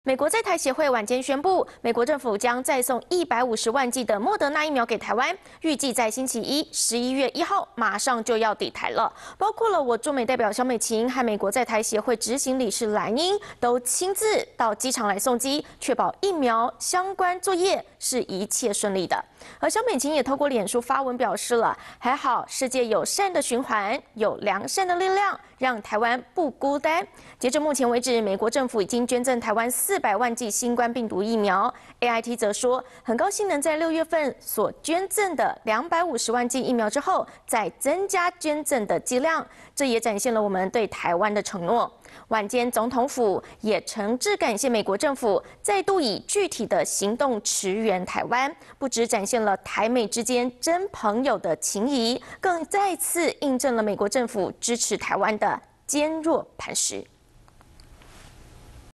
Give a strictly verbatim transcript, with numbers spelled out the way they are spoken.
美国在台协会晚间宣布，美国政府将再送一百五十万剂的莫德纳疫苗给台湾，预计在星期一，十一月一号马上就要抵台了。包括了我驻美代表萧美琴和美国在台协会执行理事蓝英都亲自到机场来送机，确保疫苗相关作业是一切顺利的。而萧美琴也透过脸书发文表示了，还好世界有善的循环，有良善的力量，让台湾不孤单。截至目前为止，美国政府已经捐赠台湾四百万剂新冠病毒疫苗。A I T 则说，很高兴能在六月份所捐赠的两百五十万剂疫苗之后，再增加捐赠的剂量，这也展现了我们对台湾的承诺。晚间，总统府也诚挚感谢美国政府再度以具体的行动驰援台湾，不只展现了台美之间真朋友的情谊，更再次印证了美国政府支持台湾的坚若磐石。